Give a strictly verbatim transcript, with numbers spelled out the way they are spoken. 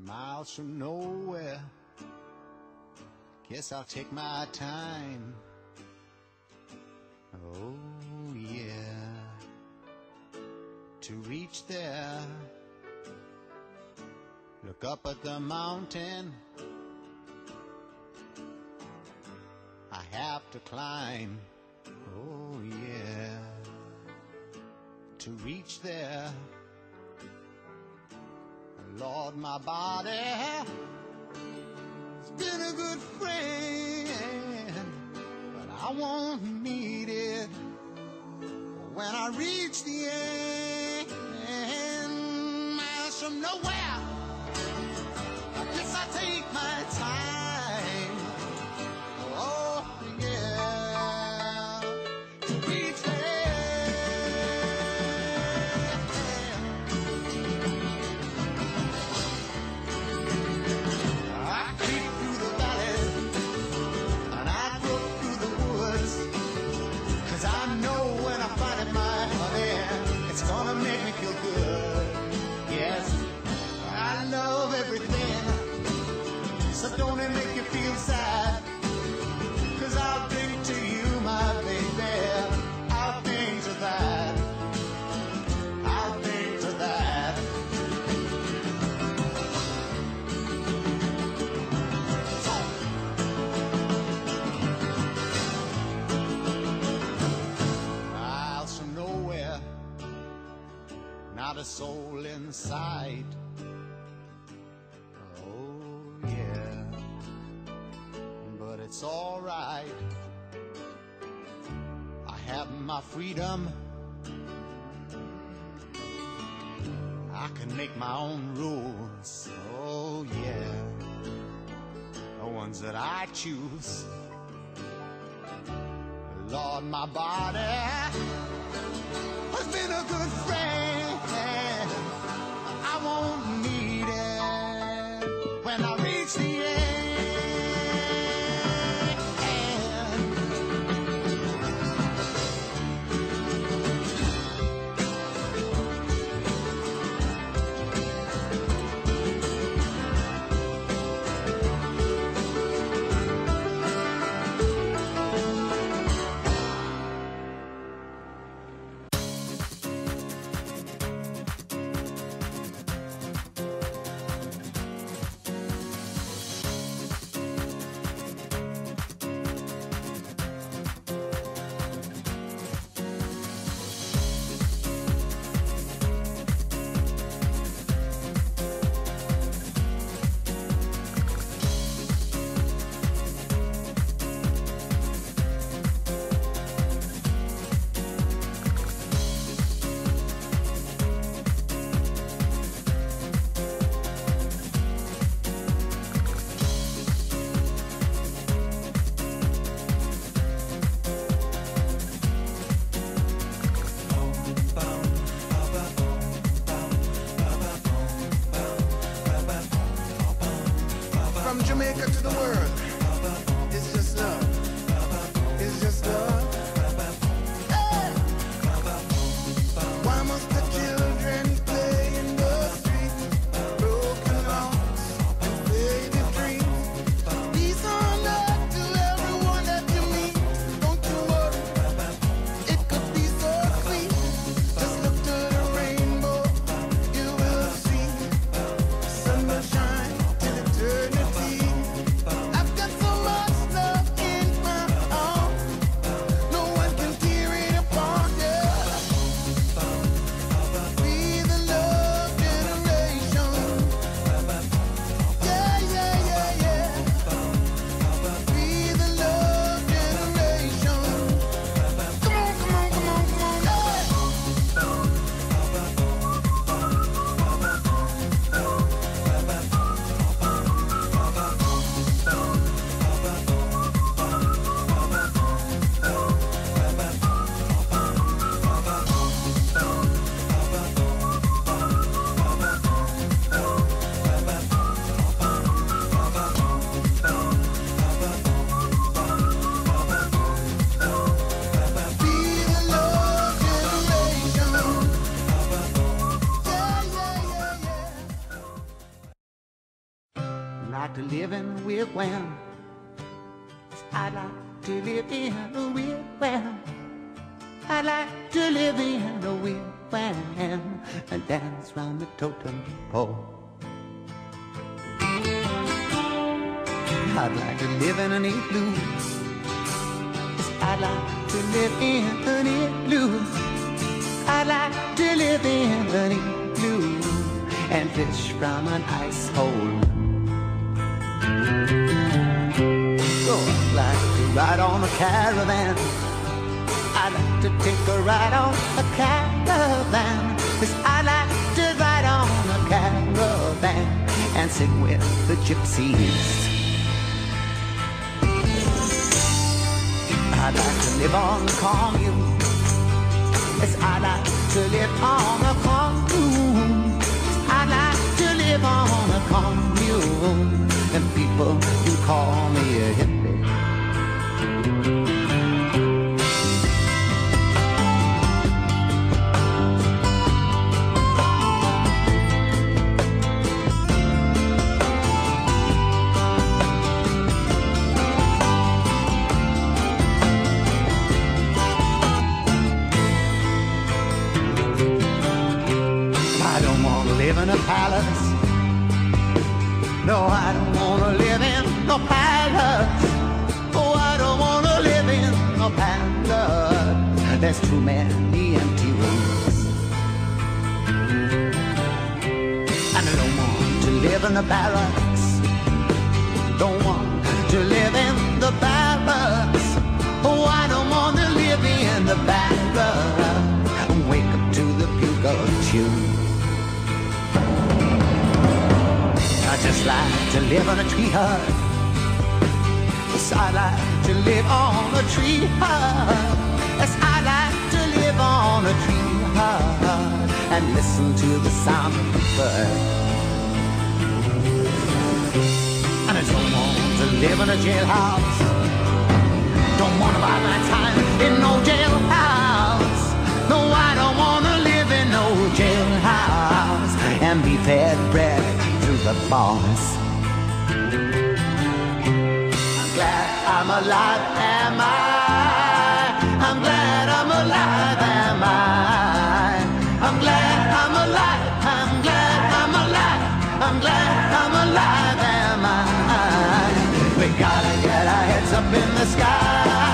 miles from nowhere. Guess I'll take my time. Oh yeah, to reach there. Look up at the mountain I have to climb. Oh yeah, to reach there. Lord, my body's been a good friend, but I won't need it when I reach the end. Miles from nowhere, I guess I take my time. Oh yeah, to reach it's gonna make me feel good. Yes, I love everything, so don't it make you feel sad? Cause I'll bring to you, my baby, I'll bring to that, I'll bring to that. Miles from nowhere, not a soul in sight. Oh yeah, but it's alright. I have my freedom, I can make my own rules. Oh yeah, the ones that I choose. Lord, my body has been a good friend. I won't need it when I reach the end. From Jamaica to the world, it's just love, it's just love. Hey! Why must the children play in the streets, broken hearts and faded dreams? Peace on earth to everyone that you meet. Don't you worry, it could be so sweet. Just look to the rainbow, you will see. Sun will shine till eternity. I like to live in a wigwam. I'd like to live in a wigwam. I'd like to live in a wigwam and dance round the totem pole. I'd like to live in an igloo. Yes, I'd like to live in an igloo. I'd like to live in an igloo and fish from an ice hole. Oh, I'd like to ride on a caravan. I'd like to take a ride on a caravan. Yes, I'd like to ride on a caravan and sing with the gypsies. I'd like to live on the commune. Yes, I'd like to live on a commune. I'd like to live on a commune, and people can call me a hippie. Live in a palace. No, I don't wanna live in no palace. Oh, I don't wanna live in no palace. There's too many empty rooms. And I don't want to live in the barracks. Don't want to live in the barracks. Oh, I don't wanna live in the barracks. Wake up to the bugle tune. I just like to live on a tree hut. Yes, I like to live on a tree hut. Yes, I like to live on a tree hut and listen to the sound of the bird. And I don't want to live in a jailhouse. Don't want to buy my time in no jailhouse. No, I don't want to live in no jailhouse and be fed bread through the bars. I'm glad I'm alive, am I? I'm glad I'm alive, am I? I'm glad I'm alive, I'm glad I'm alive, I'm glad I'm alive, am I? We gotta get our heads up in the sky.